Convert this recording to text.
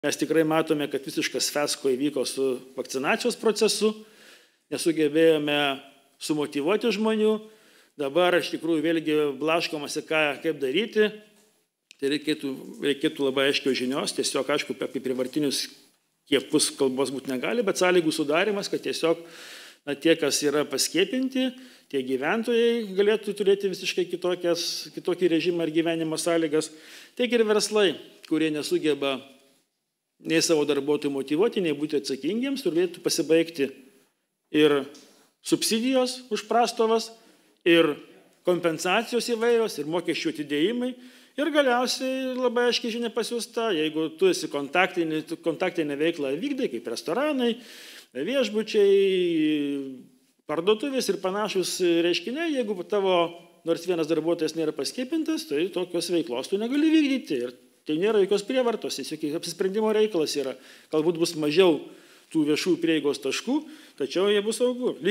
Mes tikrai matome, kad visiškas fiasko įvyko su vakcinacijos procesu, nesugebėjome sumotyvuoti žmonių, dabar iš tikrųjų vėlgi blaškomasi, kaip daryti, tai reikėtų labai aiškios žinios, tiesiog aišku, apie privartinius skiepus kalbos būti negali, bet sąlygų sudarimas, kad tiesiog tie, kas yra paskiepinti, tie gyventojai galėtų turėti visiškai kitokį režimą ir gyvenimo sąlygas, tiek ir verslai, kurie nesugeba nei savo darbuotojų motyvuoti, nei būti atsakingiems, turėtų pasibaigti ir subsidijos už prastovas, ir kompensacijos įvairios, ir mokesčių atidėjimai. Ir galiausiai labai aiškiai žinia pasiųsta, jeigu tu esi kontaktinę veiklą vykdai, kaip restoranai, viešbučiai, parduotuvės ir panašus reiškiniai, jeigu tavo nors vienas darbuotojas nėra paskiepintas, tai tokios veiklos tu negali vykdyti. Ir tai nėra jokios prievartos, tiesiog apsisprendimo reikalas yra. Galbūt bus mažiau tų viešų prieigos taškų, tačiau jie bus saugu.